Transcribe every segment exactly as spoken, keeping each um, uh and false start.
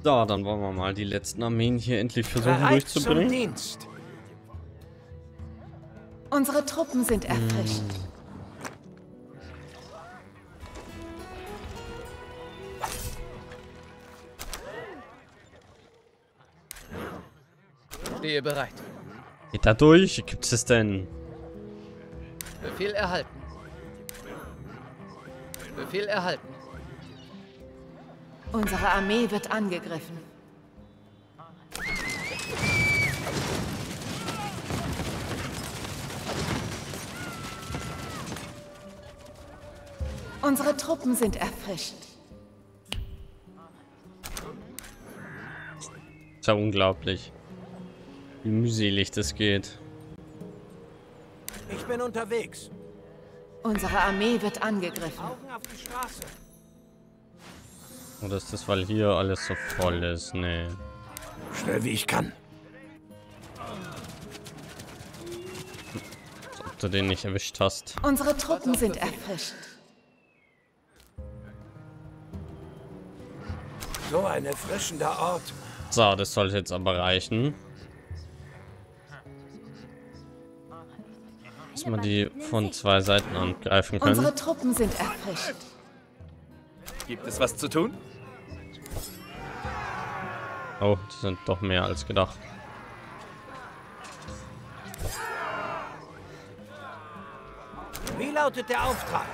So, dann wollen wir mal die letzten Armeen hier endlich versuchen Bereit durchzubringen. zum Dienst. Unsere Truppen sind erfrischt. Stehe bereit. Geht da durch? Wie gibt es denn? Befehl erhalten. Befehl erhalten. Unsere Armee wird angegriffen. Unsere Truppen sind erfrischt. Ist ja unglaublich, wie mühselig das geht. Ich bin unterwegs. Unsere Armee wird angegriffen. Augen auf die Straße. Oder ist das, weil hier alles so voll ist? Nee. Schnell wie ich kann. Als ob du den nicht erwischt hast. Unsere Truppen sind erfrischt. So ein erfrischender Ort. So, das sollte jetzt aber reichen. Dass wir die von zwei Seiten angreifen können. Unsere Truppen sind erfrischt. Gibt es was zu tun? Oh, die sind doch mehr als gedacht. Wie lautet der Auftrag?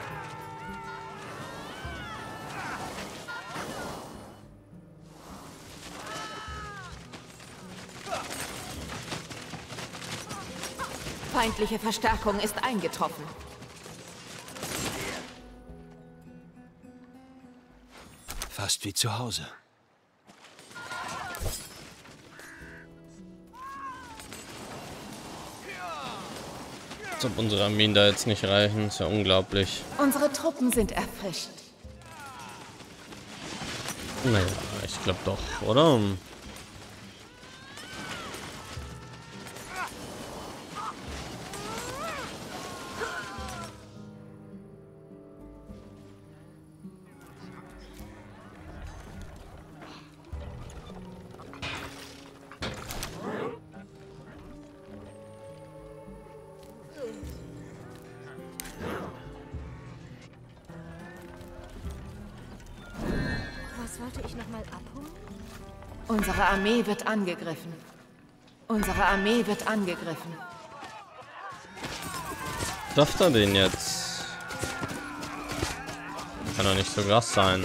Feindliche Verstärkung ist eingetroffen. Fast wie zu Hause. Als ob unsere Armeen da jetzt nicht reichen, ist ja unglaublich. Unsere Truppen sind erfrischt. Naja, ich glaube doch, oder? Was wollte ich noch mal abholen? Unsere Armee wird angegriffen. Unsere Armee wird angegriffen. Darf er den jetzt? Kann doch nicht so krass sein.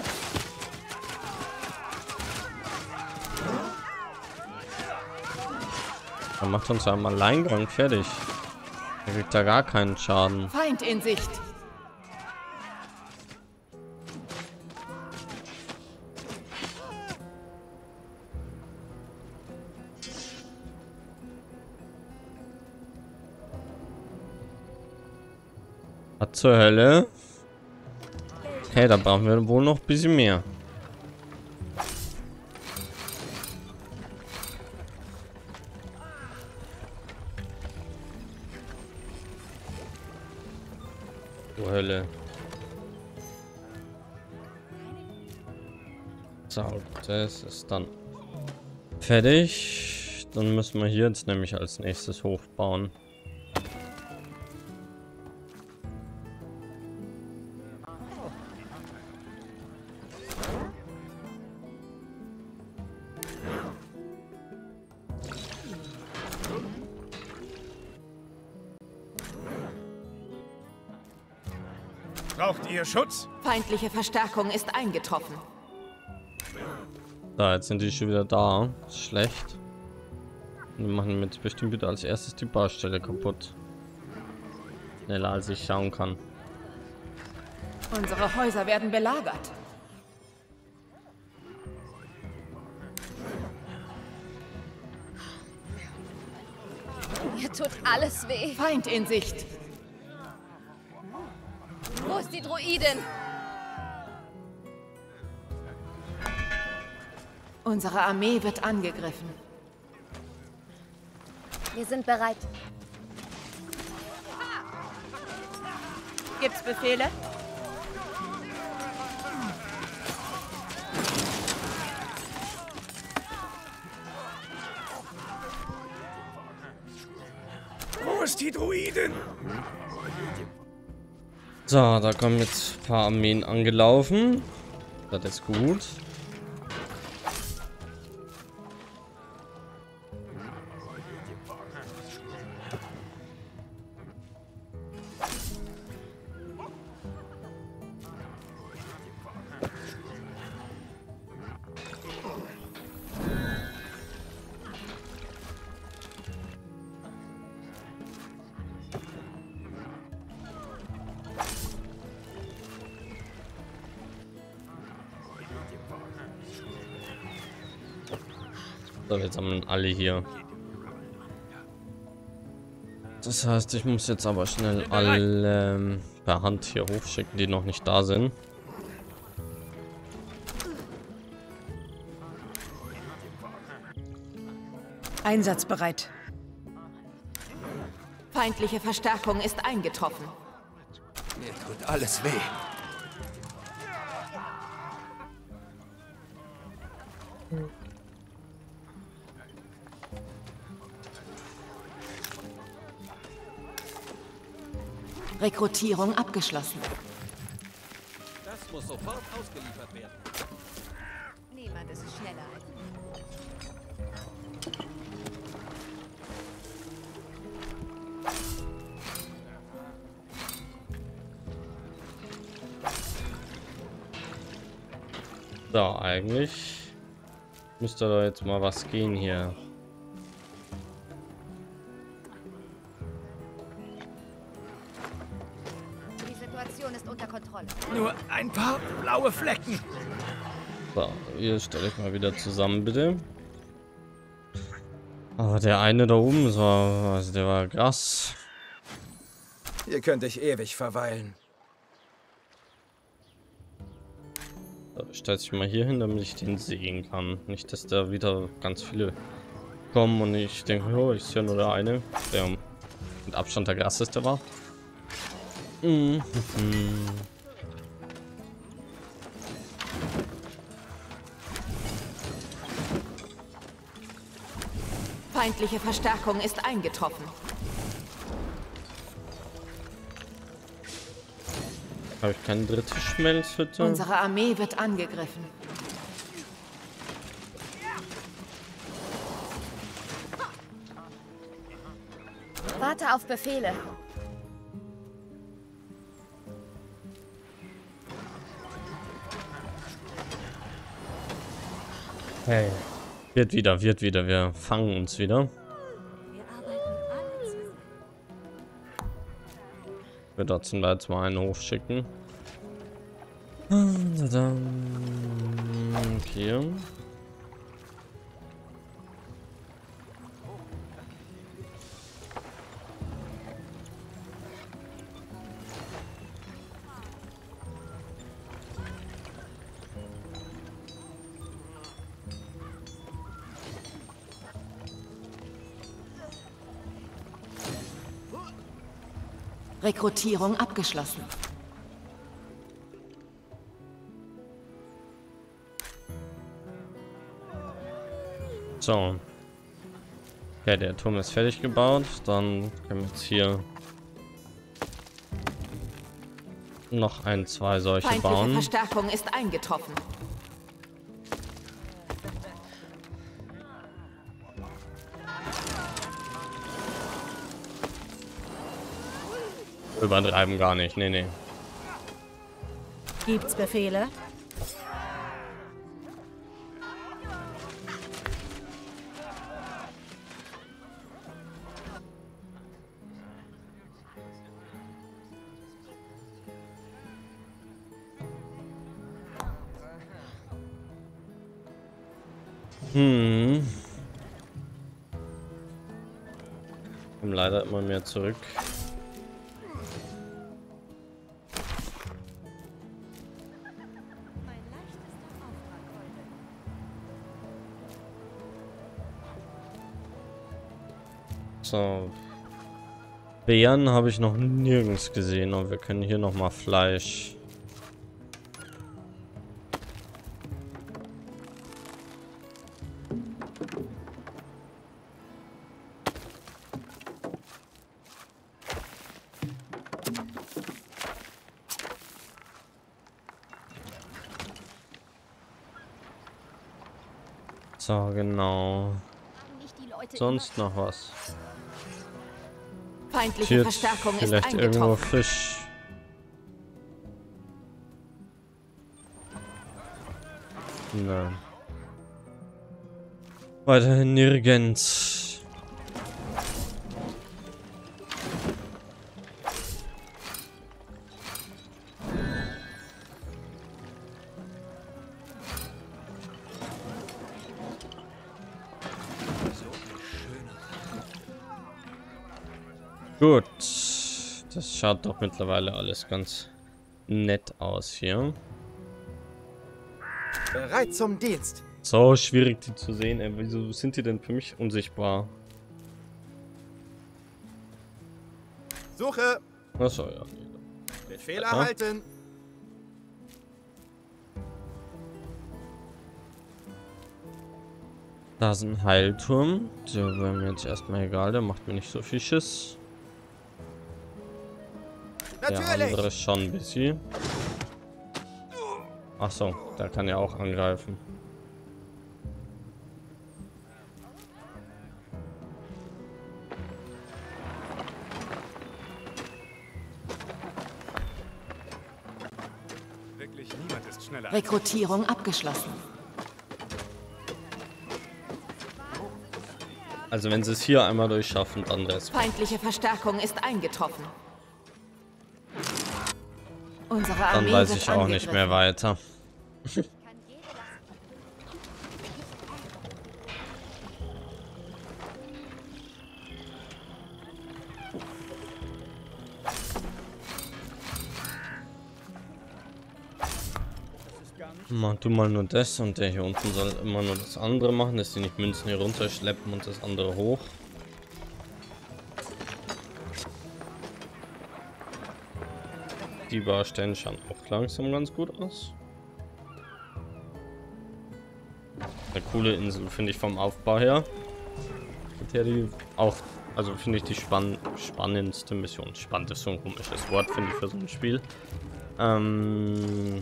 Er macht uns ja am Alleingang fertig. Er kriegt da gar keinen Schaden. Feind in Sicht. Was zur Hölle? Okay, da brauchen wir wohl noch ein bisschen mehr. Du Hölle. So, das ist dann fertig. Dann müssen wir hier jetzt nämlich als nächstes hochbauen. Braucht ihr Schutz? Feindliche Verstärkung ist eingetroffen. Da, jetzt sind die schon wieder da. Ist schlecht. Wir machen jetzt bestimmt wieder als erstes die Baustelle kaputt. Schneller als ich schauen kann. Unsere Häuser werden belagert. Mir tut alles weh. Feind in Sicht. Wo ist die Druidin? Unsere Armee wird angegriffen. Wir sind bereit. Gibt's Befehle? Wo ist die Druiden? So, da kommen jetzt ein paar Armeen angelaufen. Das ist gut. So, jetzt sammeln alle hier. Das heißt, ich muss jetzt aber schnell alle ähm, per Hand hier hochschicken, die noch nicht da sind. Einsatzbereit. Feindliche Verstärkung ist eingetroffen. Mir tut alles weh. Rekrutierung abgeschlossen. Das muss sofort ausgeliefert werden. Niemand ist schneller als So, eigentlich müsste da jetzt mal was gehen hier. die Situation ist unter Kontrolle. Nur ein paar blaue Flecken. So, ihr stellt euch mal wieder zusammen, bitte. Aber der eine da oben, so, also der war krass. Hier könnte ich ewig verweilen. So, stellt sich mal hier hin, damit ich den sehen kann. Nicht, dass da wieder ganz viele kommen und ich denke, oh, ich sehe nur der eine, der mit Abstand der krasseste war. Mhm. Feindliche Verstärkung ist eingetroffen. Habe ich keine dritte Schmelzhütte? Unsere Armee wird angegriffen. Warte auf Befehle. Hey. Wird wieder, wird wieder. Wir fangen uns wieder. Wir arbeiten alle zusammen. Wir dazu da jetzt mal einen hochschicken. Okay. Rekrutierung abgeschlossen. So. Okay, der Turm ist fertig gebaut. Dann können wir jetzt hier noch ein, zwei solche Feindliche bauen. Verstärkung ist eingetroffen. Übertreiben gar nicht. Nee, nee. Gibt's Befehle? Hm. Kommen leider immer mehr zurück. So. Bären habe ich noch nirgends gesehen, aber wir können hier noch mal Fleisch. So, genau. Nicht die Leute Sonst noch was? Feindliche Hier Verstärkung ist vielleicht irgendwo eingetroffen. Fisch. Nein. Weiterhin nirgends. Gut. Das schaut doch mittlerweile alles ganz nett aus hier. Bereit zum Dienst. So schwierig die zu sehen, ey. Wieso sind die denn für mich unsichtbar? Suche. Achso, ja. Befehl Ja. erhalten. Da ist ein Heilturm. Der wäre mir jetzt erstmal egal, der macht mir nicht so viel Schiss. Der Natürlich. andere schon ein bisschen. Achso, der kann ja auch angreifen. Wirklich niemand ist schneller. Rekrutierung abgeschlossen. Also wenn sie es hier einmal durchschaffen, dann das. Feindliche Verstärkung ist eingetroffen. Unsere Dann Armee weiß wird ich auch nicht mehr weiter. Mach du mal nur das und der hier unten soll immer nur das andere machen, dass die nicht Münzen hier runterschleppen und das andere hoch. Die Baustellen schauen auch langsam ganz gut aus. Eine coole Insel, finde ich vom Aufbau her. Mit der die auch, also finde ich die spann spannendste Mission. Spannend ist so ein komisches Wort, finde ich, für so ein Spiel. Ähm,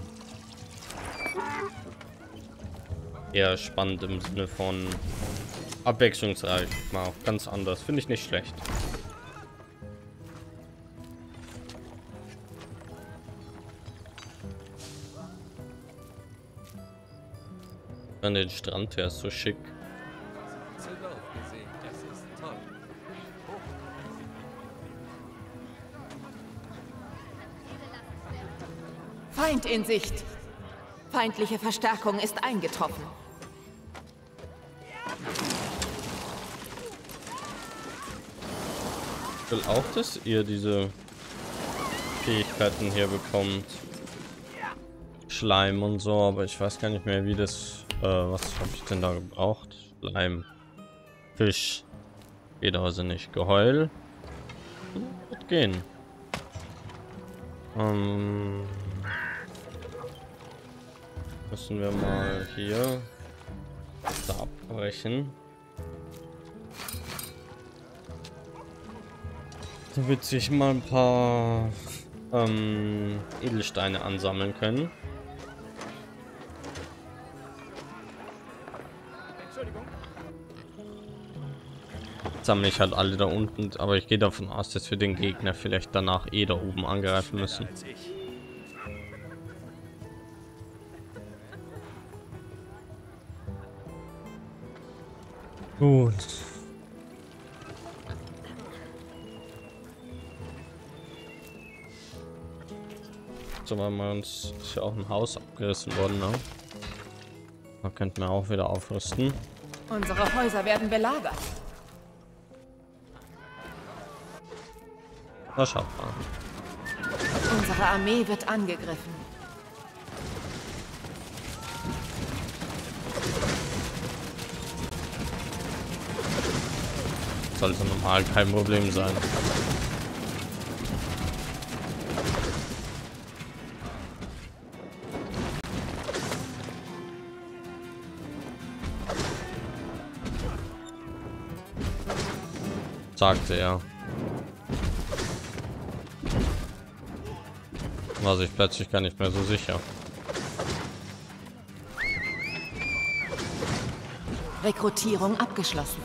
eher spannend im Sinne von abwechslungsreich. Mal ganz anders. Finde ich nicht schlecht. An den Strand, der ist so schick. Silber gesehen, das ist toll. Feind in Sicht. Feindliche Verstärkung ist eingetroffen. Ich will auch, dass ihr diese Fähigkeiten hier bekommt. Schleim und so, aber ich weiß gar nicht mehr, wie das... Äh, was habe ich denn da gebraucht? Schleim. Fisch. Geht also nicht. Geheul. Hm, wird gehen. Ähm... Müssen wir mal hier da abbrechen. Damit sich mal ein paar ähm, Edelsteine ansammeln können. Sammle ich halt alle da unten, aber ich gehe davon aus, dass wir den Gegner vielleicht danach eh da oben angreifen müssen. Gut. So, weil wir uns ist ja auch ein Haus abgerissen worden, ne? Da könnten wir auch wieder aufrüsten. Unsere Häuser werden belagert. Na, schaut mal. Unsere Armee wird angegriffen. Sollte normal kein Problem sein. Sagte er. War sich plötzlich gar nicht mehr so sicher. Rekrutierung abgeschlossen.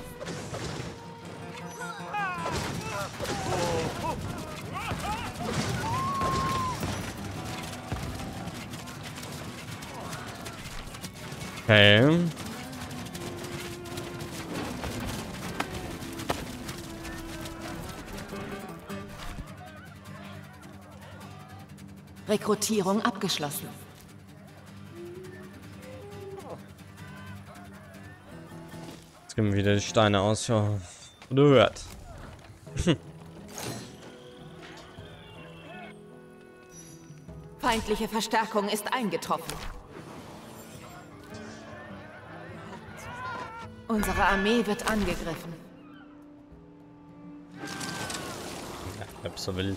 Okay. Rekrutierung abgeschlossen. Jetzt geben wir wieder die Steine aus. Ja, du hört. Feindliche Verstärkung ist eingetroffen. Unsere Armee wird angegriffen. Ja, halb so wild.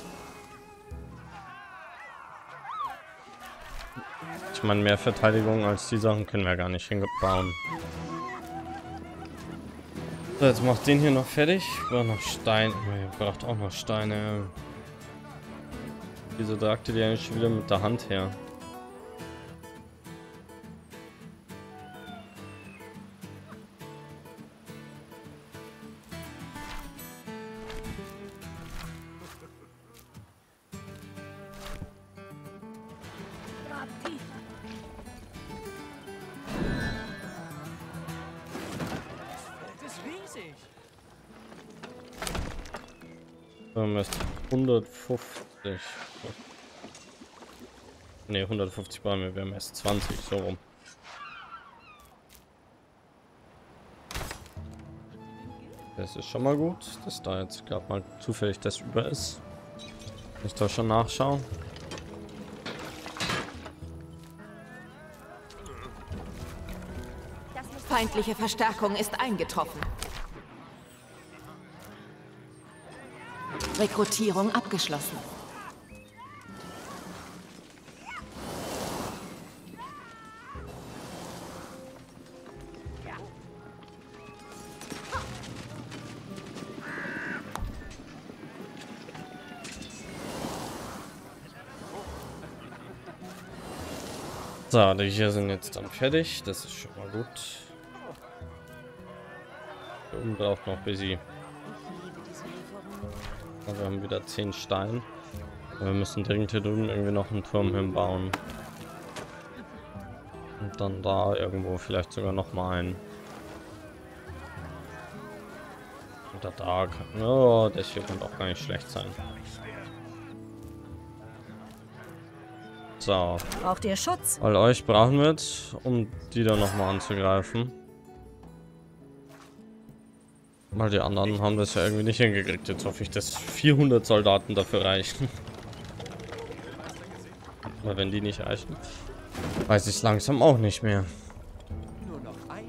Ich meine, mehr Verteidigung als die Sachen können wir gar nicht hinbauen. So, jetzt macht den hier noch fertig. Braucht noch Stein. Oh, braucht auch noch Steine. Wieso sagte die eigentlich wieder mit der Hand her? Wir haben erst hundertfünfzig. Ne, hundertfünfzig bei mir, wir haben erst zwanzig, so rum. Das ist schon mal gut, dass da jetzt gerade mal zufällig das über ist. Ich da schon nachschauen. Feindliche Verstärkung ist eingetroffen. Rekrutierung abgeschlossen. So, die hier sind jetzt dann fertig. Das ist schon mal gut. Hier oben braucht noch ein bisschen. Wir haben wieder zehn Steine. Wir müssen dringend hier drüben irgendwie noch einen Turm hinbauen. Und dann da irgendwo vielleicht sogar noch mal einen. Oder da. Oh, das hier könnte auch gar nicht schlecht sein. So. Braucht ihr Schutz? Weil euch brauchen wir, um die dann noch mal anzugreifen. Weil die anderen haben das ja irgendwie nicht hingekriegt. Jetzt hoffe ich, dass vierhundert Soldaten dafür reichen. Aber wenn die nicht reichen, weiß ich es langsam auch nicht mehr. Nur noch eine.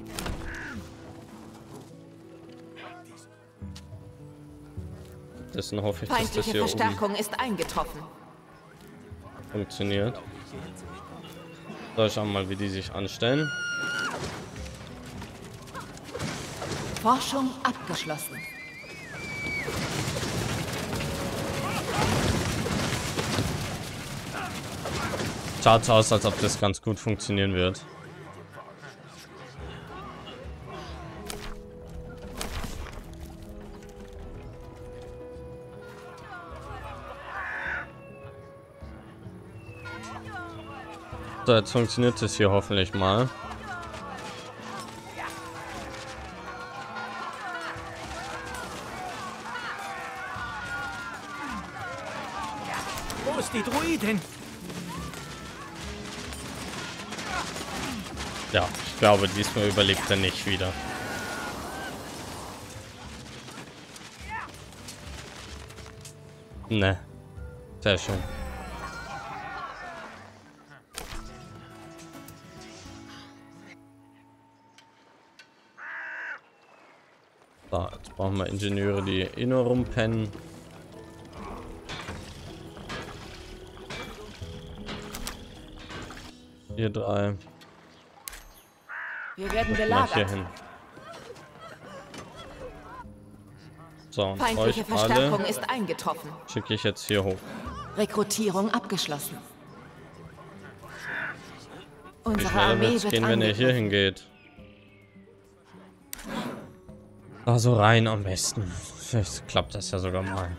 Dessen hoffe ich, dass das Feindliche hier Verstärkung ist eingetroffen. oben funktioniert. So, schauen wir mal, wie die sich anstellen. Forschung abgeschlossen. Schaut aus, als ob das ganz gut funktionieren wird. So, jetzt funktioniert es hier hoffentlich mal. Wo ist die Druidin? Ja, ich glaube, diesmal überlebt er nicht wieder. Ne, sehr schön. So, jetzt brauchen wir Ingenieure, die eh nur rumpennen. Hier drei. Wir werden Mal hier belagert. hin. So, und Feindliche euch Verstärkung alle ist eingetroffen. schicke ich jetzt hier hoch. Rekrutierung abgeschlossen. Wie Unsere schneller Armee wird es wird gehen, wenn ihr hier angegriffen. hingeht? Da so rein am besten. Vielleicht klappt das ja sogar mal.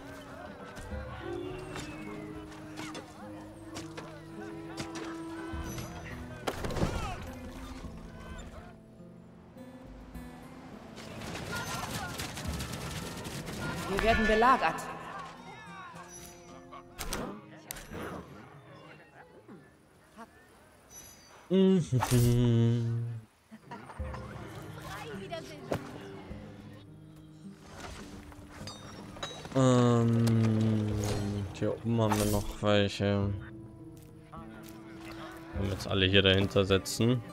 Wir werden belagert. ähm, hier oben haben wir noch welche. Wir jetzt alle hier dahinter setzen.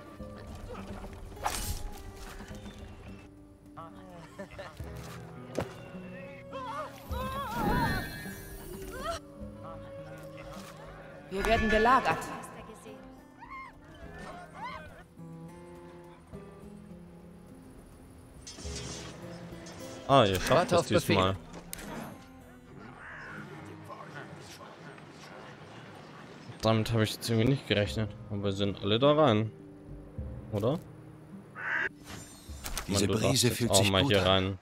Wir werden belagert. Ah, ihr schafft Warte das auf Befehl. diesmal. Damit habe ich jetzt irgendwie nicht gerechnet. Aber wir sind alle da rein. Oder? Diese Man, du Brise darfst fühlt jetzt auch sich mal gut hier an. rein.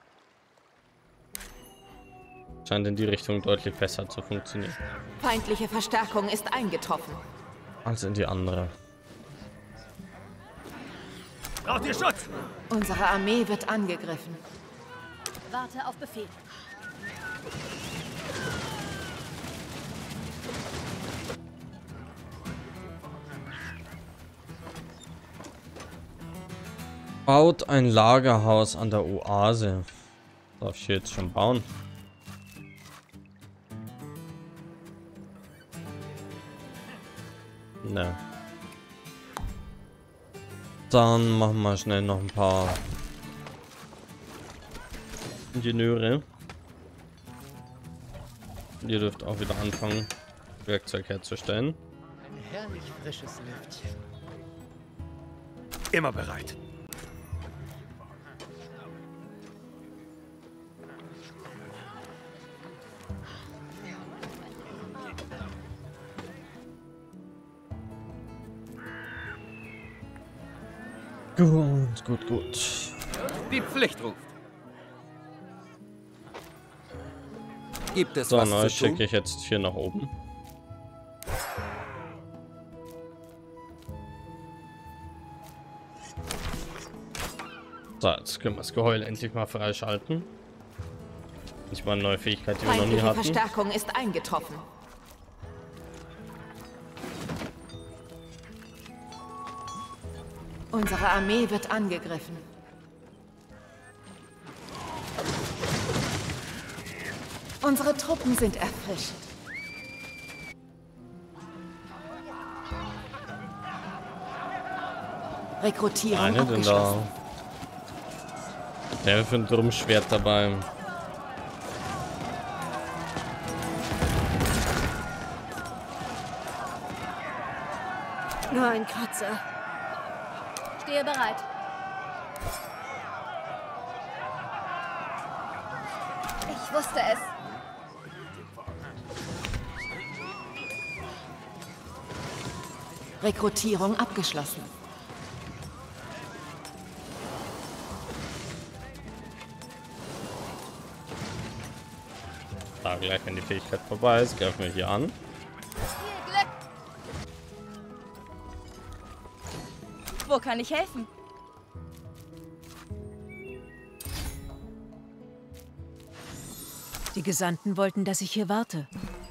Scheint in die Richtung deutlich besser zu funktionieren. Feindliche Verstärkung ist eingetroffen. Als in die andere. Braucht ihr Schutz? Unsere Armee wird angegriffen. Warte auf Befehl. Baut ein Lagerhaus an der Oase. Darf ich hier jetzt schon bauen? Ne. Dann machen wir schnell noch ein paar Ingenieure. Ihr dürft auch wieder anfangen, Werkzeug herzustellen. Ein herrlich frisches Lüftchen. Immer bereit. Gut, gut, gut. Die Pflicht ruft. Gibt es So, was neu zu tun? schicke ich jetzt hier nach oben. So, jetzt können wir das Geheul endlich mal freischalten. Nicht mal eine neue Fähigkeit, die wir noch nie Feindliche hatten. Verstärkung ist eingetroffen. Unsere Armee wird angegriffen. Unsere Truppen sind erfrischt. Rekrutierung Eine denn da. abgeschlossen. Der für ein Drum-Schwert dabei. Nur ein Kratzer. Stehe bereit. Ich wusste es. Rekrutierung abgeschlossen. Da gleich, wenn die Fähigkeit vorbei ist, greifen wir hier an. Viel Glück. Wo kann ich helfen? Die Gesandten wollten, dass ich hier warte.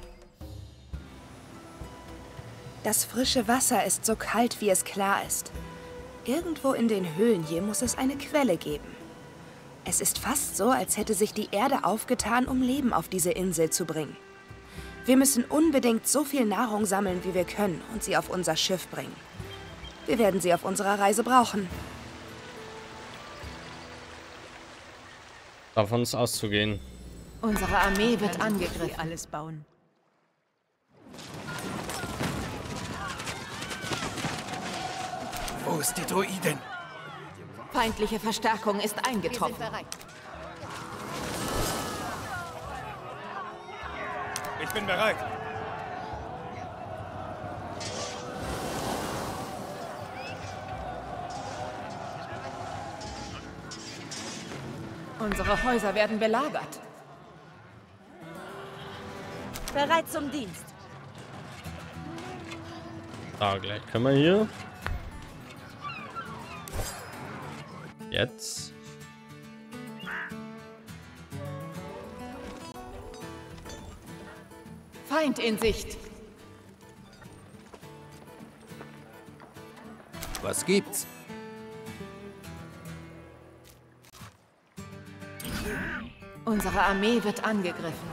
Das frische Wasser ist so kalt, wie es klar ist. Irgendwo in den Höhlen hier muss es eine Quelle geben. Es ist fast so, als hätte sich die Erde aufgetan, um Leben auf diese Insel zu bringen. Wir müssen unbedingt so viel Nahrung sammeln, wie wir können, und sie auf unser Schiff bringen. Wir werden sie auf unserer Reise brauchen. Davon ist auszugehen. Unsere Armee wird Sie angegriffen. alles bauen. Wo ist die Druidin? Feindliche Verstärkung ist Wir sind eingetroffen. bereit. Ich bin bereit. Unsere Häuser werden belagert. Bereit zum Dienst. Ah, gleich können wir hier. Jetzt. Feind in Sicht. Was gibt's? Unsere Armee wird angegriffen.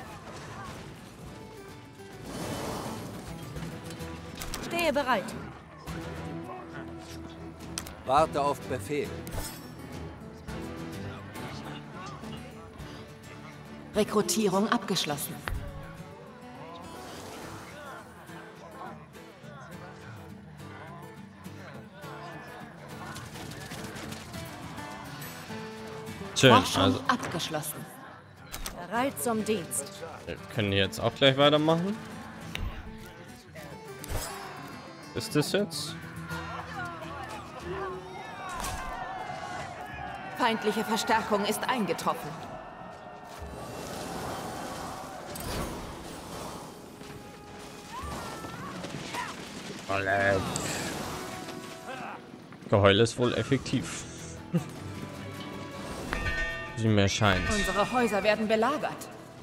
Stehe bereit. Warte auf Befehl. Rekrutierung abgeschlossen. Schön, Forschung also abgeschlossen. Bereit zum Dienst. wir können jetzt auch gleich weitermachen. Ist das jetzt? Feindliche Verstärkung ist eingetroffen. Alle. Geheul ist wohl effektiv. Wie mir scheint. Unsere Häuser werden belagert.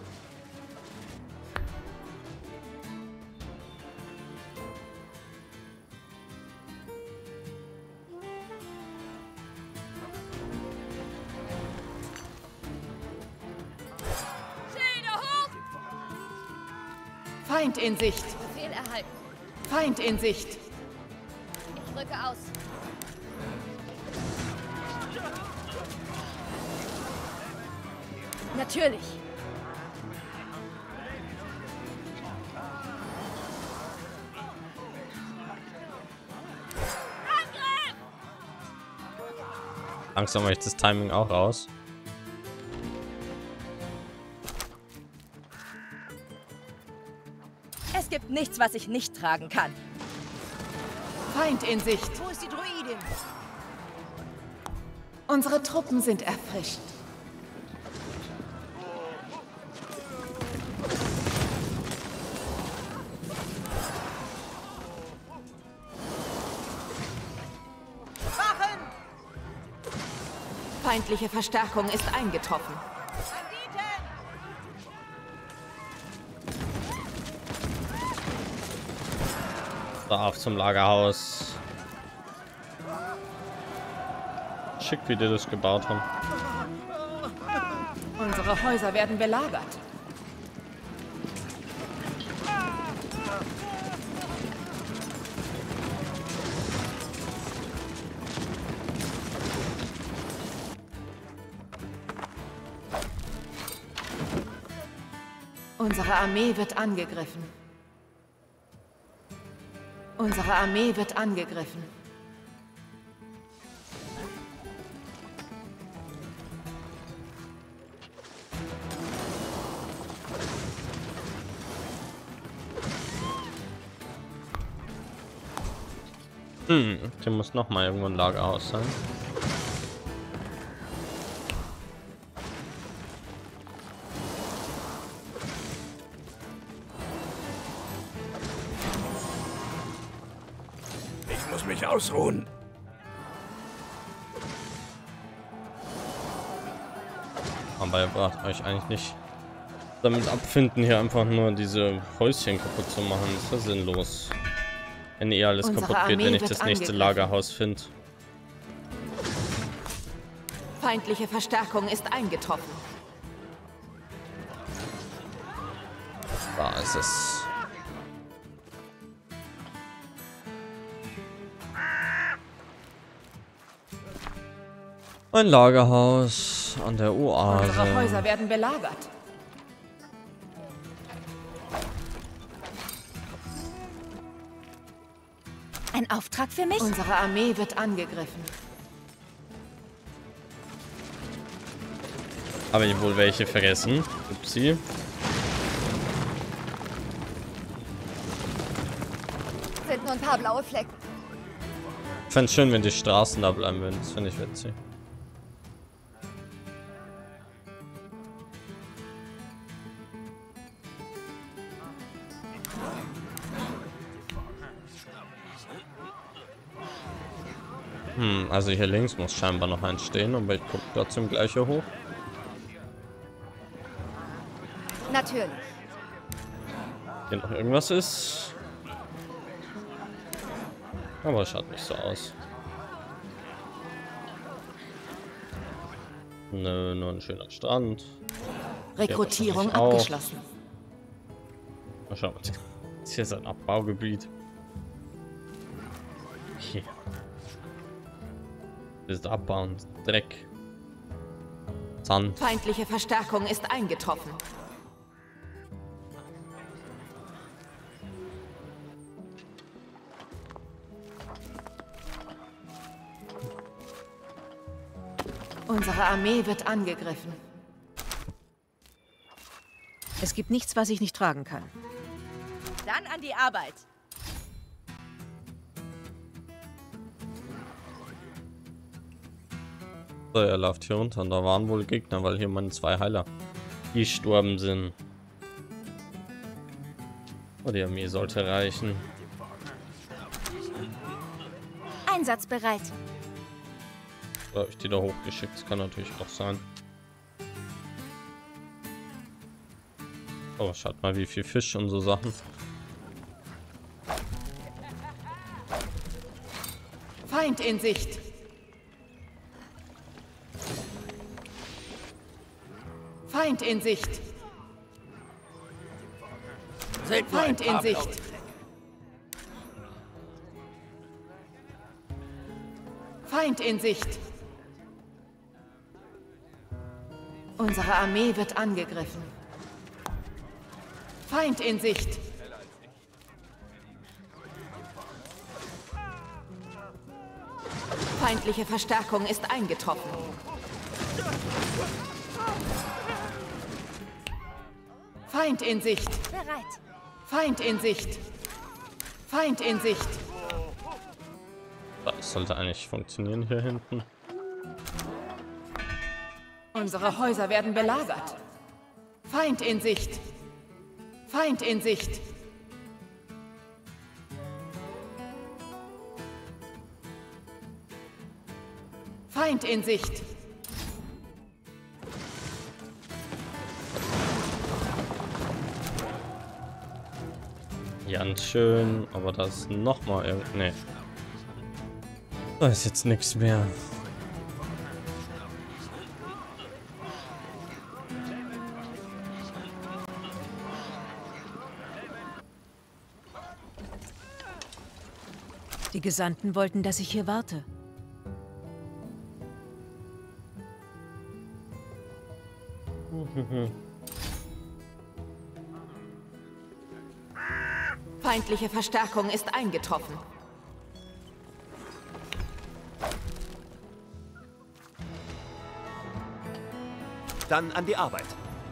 Schilde hoch! Feind in Sicht. Befehl erhalten. Feind in Sicht. Ich rücke aus. Natürlich. Langsam mache ich das Timing auch raus. Es gibt nichts, was ich nicht tragen kann. Feind in Sicht. Wo ist die Druidin? Unsere Truppen sind erfrischt. Feindliche Verstärkung ist eingetroffen. So, auf zum Lagerhaus. Schick, wie die das gebaut haben. Unsere Häuser werden belagert. Unsere Armee wird angegriffen. Unsere Armee wird angegriffen. Hm, hier muss noch mal irgendwo ein Lagerhaus sein. Ich muss mich ausruhen. Aber ihr braucht euch eigentlich nicht damit abfinden, hier einfach nur diese Häuschen kaputt zu machen. Das ist ja sinnlos. Wenn eh alles Unsere kaputt geht, wenn Armee ich wird das nächste angegriffen. Lagerhaus finde. Feindliche Verstärkung ist eingetroffen. Da ist es. Ein Lagerhaus an der Oase. Unsere Häuser werden belagert. Ein Auftrag für mich? Unsere Armee wird angegriffen. Habe ich wohl welche vergessen? Upsi. Sind nur ein paar blaue Flecken. Ich fände es schön, wenn die Straßen da bleiben würden. Das finde ich witzig. Hm, also hier links muss scheinbar noch ein stehen, aber ich gucke trotzdem gleich hier hoch. Natürlich. Hier noch irgendwas ist. Aber schaut nicht so aus. Nö, nur ein schöner Strand. Rekrutierung auch. abgeschlossen. Mal schauen. Das hier ist ein Abbaugebiet. Hier. Das ist abbauen. Dreck. Sand. Feindliche Verstärkung ist eingetroffen. Unsere Armee wird angegriffen. Es gibt nichts, was ich nicht tragen kann. Dann an die Arbeit. So, er läuft hier runter und da waren wohl Gegner, weil hier meine zwei Heiler gestorben sind. Oh, die Armee sollte reichen. Einsatzbereit. Oder habe ich die da hochgeschickt? Das kann natürlich auch sein. Oh, schaut mal, wie viel Fisch und so Sachen. Feind in Sicht. Feind in Sicht. Feind in Sicht. Feind in Sicht. Unsere Armee wird angegriffen. Feind in Sicht. Feindliche Verstärkung ist eingetroffen. Feind in Sicht. Bereit. Feind in Sicht. Feind in Sicht. Das sollte eigentlich funktionieren hier hinten. Unsere Häuser werden belagert. Feind in Sicht. Feind in Sicht. Feind in Sicht. Ganz schön, aber das ist noch mal irgend... Nee. Da ist jetzt nichts mehr. Die Gesandten wollten, dass ich hier warte. Feindliche Verstärkung ist eingetroffen. Dann an die Arbeit.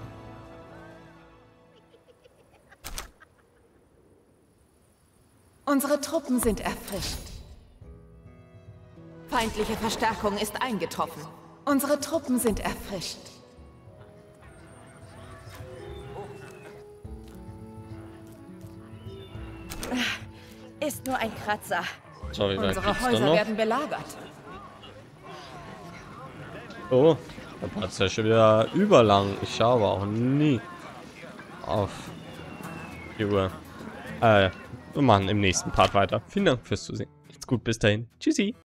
Unsere Truppen sind erfrischt. Feindliche Verstärkung ist eingetroffen. Unsere Truppen sind erfrischt. Ist nur ein Kratzer. So, wie weit Unsere geht's da Häuser noch? werden belagert. Oh, der Part ist ja schon wieder überlang. Ich schaue aber auch nie auf die Uhr. Äh, wir machen im nächsten Part weiter. Vielen Dank fürs Zusehen. Macht's gut, bis dahin. Tschüssi.